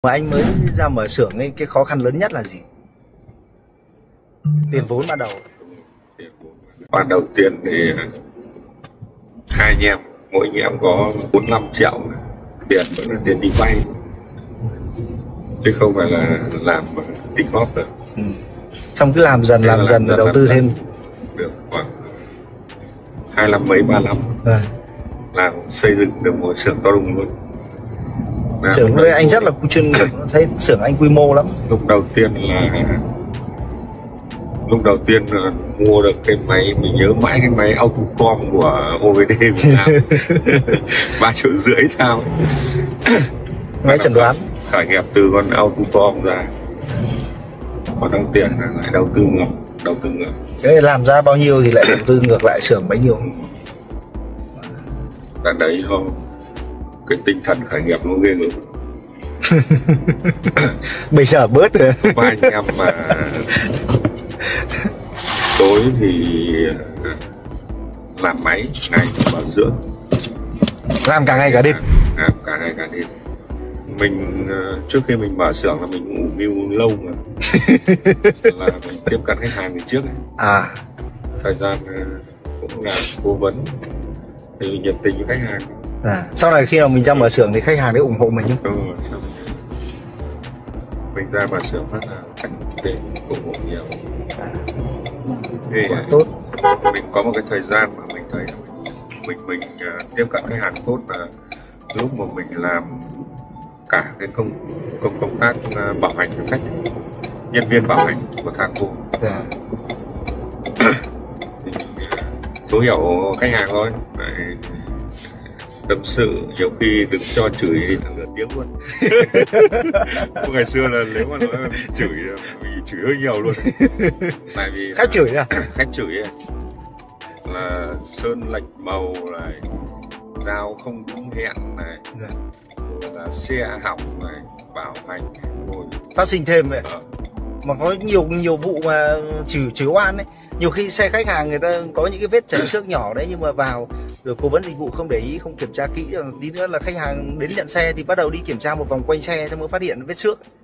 Mà anh mới ra mở xưởng ấy, cái khó khăn lớn nhất là gì? Tiền vốn ban đầu. Ban đầu tiên thì hai anh em, mỗi anh em có 45 triệu tiền, vẫn là tiền đi vay, chứ không phải là làm tích góp được. Xong cứ làm dần và đầu tư thêm. Được khoảng 25 mấy 35 làm xây dựng được một xưởng to đùng luôn. Xưởng với anh rất là chuyên nghiệp, thấy xưởng anh quy mô lắm. Lúc đầu tiên là mua được cái máy, mình nhớ mãi cái máy Autocom của OVD Việt Nam 3,5 triệu sao. Máy chẩn đoán khởi nghiệp từ con Autocom ra, còn đồng tiền là lại đầu tư ngược. Thế làm ra bao nhiêu thì lại đầu tư ngược lại xưởng bấy nhiêu. Đợt đấy không, cái tinh thần khởi nghiệp nó ghê gớm. Bây giờ bớt rồi. Ba anh em mà tối thì làm máy, ngày bảo dưỡng, làm cả ngày cả đêm. Làm cả ngày cả đêm. Mình trước khi mình mở xưởng là mình ngủ mưu lâu mà. Là mình tiếp cận khách hàng từ trước ấy. Thời gian cũng làm cố vấn thì nhiệt tình với khách hàng. Sau này khi nào mình ra mở xưởng thì khách hàng đấy ủng hộ mình chứ? Đúng rồi, mình ra mở xưởng phát là khách đến ủng hộ nhiều. Thì tốt. Mình có một cái thời gian mà mình thấy mình tiếp cận khách hàng tốt là lúc mà mình làm cả cái công tác bảo hành cho khách, nhân viên bảo hành của Thaco. Thì thấu hiểu khách hàng thôi. Đấy, tâm sự nhiều khi đừng cho chửi thằng nửa tiếng luôn. Ngày xưa là nếu mà nói chửi mình chửi hơi nhiều luôn. Tại vì khách chửi à? Khách chửi ấy, là sơn lệch màu này, dao không đúng hẹn này, rồi là xe hỏng này, bảo hành rồi phát sinh thêm vậy. Mà có nhiều vụ mà chửi oan ấy. Nhiều khi xe khách hàng người ta có những cái vết chảy xước nhỏ đấy, nhưng mà vào rồi cố vấn dịch vụ không để ý, không kiểm tra kỹ, tí nữa là khách hàng đến nhận xe thì bắt đầu đi kiểm tra một vòng quanh xe thì mới phát hiện vết xước.